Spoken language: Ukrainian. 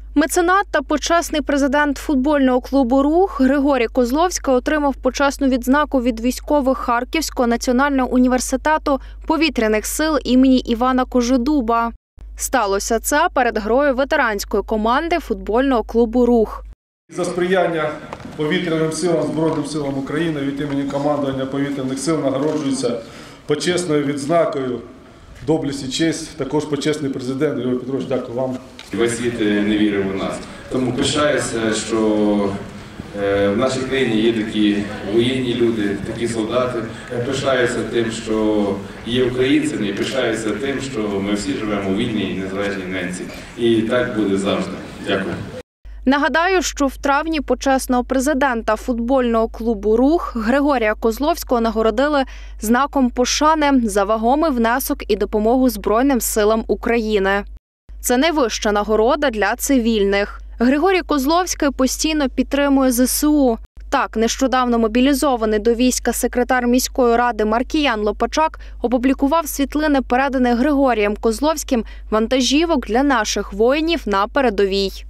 Меценат та почесний президент футбольного клубу «Рух» Григорій Козловський отримав почесну відзнаку від військових Харківського національного університету повітряних сил імені Івана Кожедуба. Сталося це перед грою ветеранської команди футбольного клубу «Рух». За сприяння повітряним силам, Збройним силам України від імені командування повітряних сил нагороджується почесною відзнакою «Доблесть і честь» також почесний президент Григорій Петрович. Дякую вам. Весь світ не вірив у нас. Тому пишаюся, що в нашій країні є такі воєнні люди, такі солдати. Пишаюся тим, що є українцями, і пишаюся тим, що ми всі живемо у вільній і незалежній нації. І так буде завжди. Дякую. Нагадаю, що в травні почесного президента футбольного клубу «Рух» Григорія Козловського нагородили знаком пошани за вагомий внесок і допомогу Збройним силам України. Це найвища нагорода для цивільних. Григорій Козловський постійно підтримує ЗСУ. Так, нещодавно мобілізований до війська секретар міської ради Маркіян Лопачак опублікував світлини, переданих Григорієм Козловським вантажівок для наших воїнів на передовій.